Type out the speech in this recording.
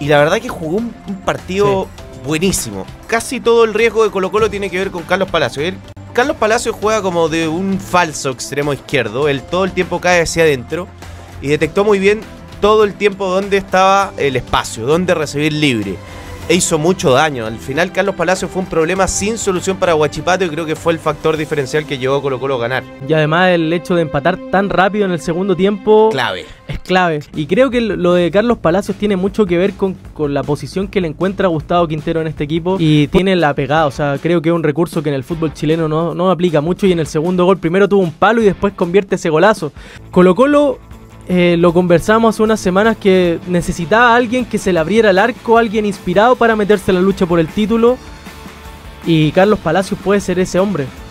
y la verdad que jugó un partido buenísimo. Casi todo el riesgo de Colo-Colo tiene que ver con Carlos Palacios. Carlos Palacios juega como de un falso extremo izquierdo, él todo el tiempo cae hacia adentro y detectó muy bien todo el tiempo dónde estaba el espacio, dónde recibir libre. E hizo mucho daño. Al final Carlos Palacios fue un problema sin solución para Huachipato y creo que fue el factor diferencial que llevó a Colo-Colo a ganar. Y además el hecho de empatar tan rápido en el segundo tiempo es clave. Y creo que lo de Carlos Palacios tiene mucho que ver con la posición que le encuentra Gustavo Quintero en este equipo y tiene la pegada. O sea, creo que es un recurso que en el fútbol chileno no aplica mucho y en el segundo gol primero tuvo un palo y después convierte ese golazo. Colo-Colo... lo conversamos hace unas semanas que necesitaba a alguien que se le abriera el arco, alguien inspirado para meterse en la lucha por el título y Carlos Palacios puede ser ese hombre.